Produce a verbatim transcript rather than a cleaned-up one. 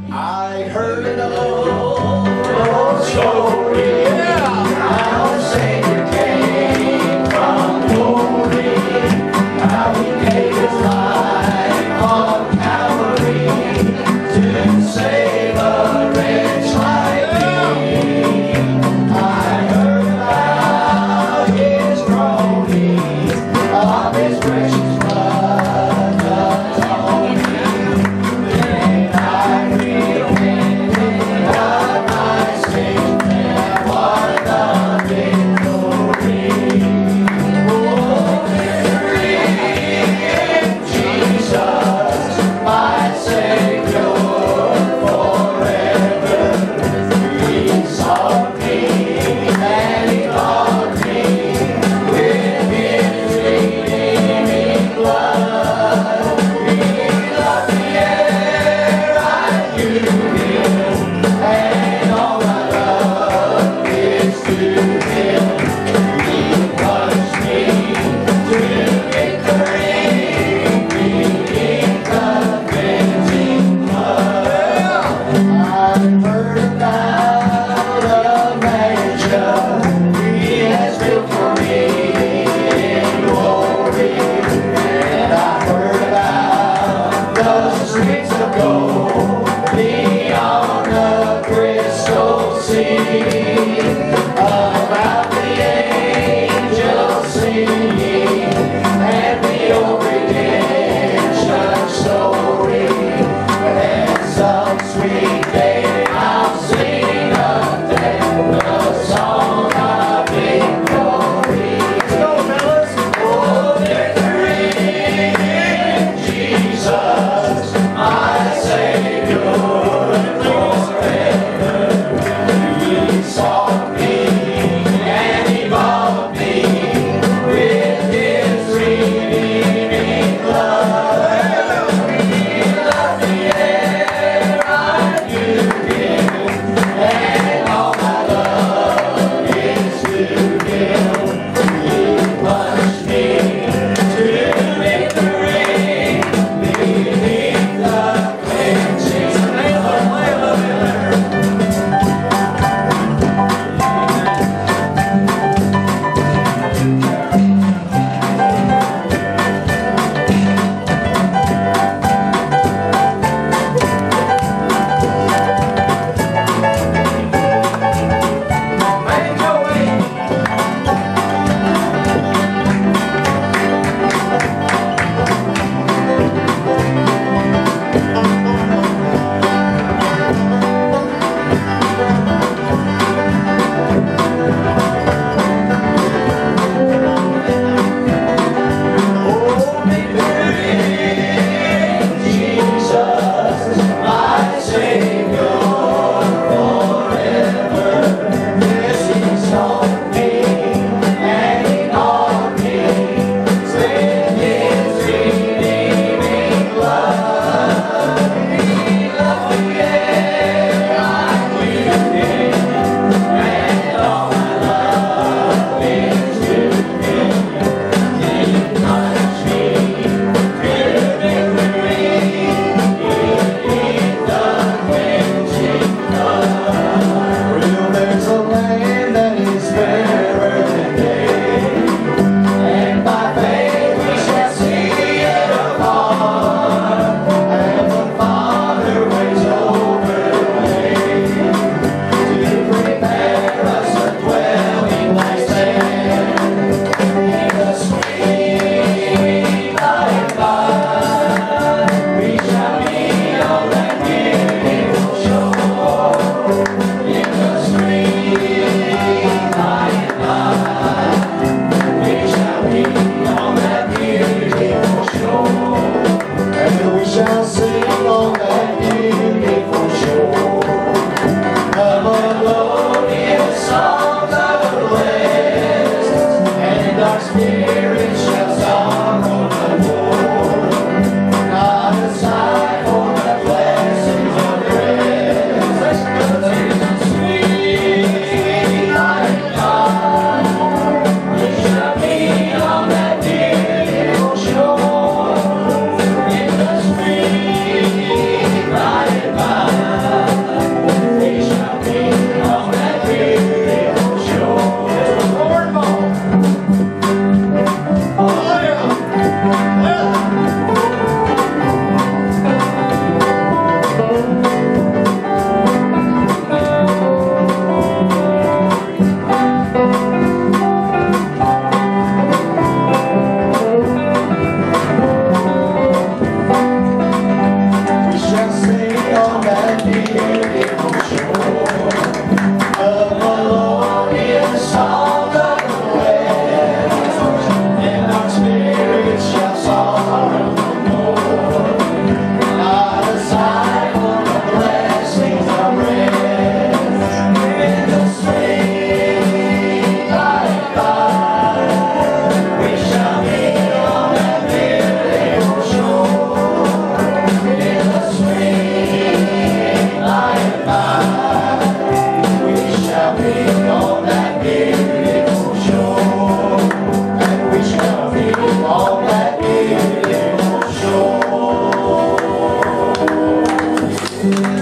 I heard an old story, how a Savior came from glory, how he gave his life on Calvary to save a wretch like me. I heard about his groaning, of his precious blood atoning. Then I repented of my sin and won the victory. Oh, victory in Jesus, my Savior forever. He sought me and he bought me with his redeeming blood. He loved me ere I knew him, and all my love is to him. He washed me to victory, beneath the cleansing blood. I've heard about a mansion he has built for me in glory, and I heard about the streets of gold beyond the crystal sea, about the angels singing and the old redemption story. And some sweet day I'll sing of them the song of victory. Let's go, fellas! Oh, victory in Jesus, my Savior forever. He sought me and he bought me with his redeeming blood. He loved me ere I knew him, and all my love is to him. He plunged me to victory beneath the cleansing blood. Make your way. Oh, victory in Jesus, my Savior forever. Yes, he sought me and he bought me with his redeeming blood. He loved me ere I knew him, and all my love is to him. He plunged me to victory beneath the cleansing blood. Well, there's a land that is fairer than day, and by faith we shall see it afar, and the Father waits over the way to prepare us a dwelling place there. In the sweet by and by, we shall be on that beautiful shore. In the sweet by and by, we shall be on that beautiful shore, and we shall sing on that beautiful shore a melodious songs of the blessed, and our spirits shall sorrow no more. Not a sigh for the blessings of rest. Let's go to the sweet by and by. We shall be on that beautiful shore. In the sweet Amen.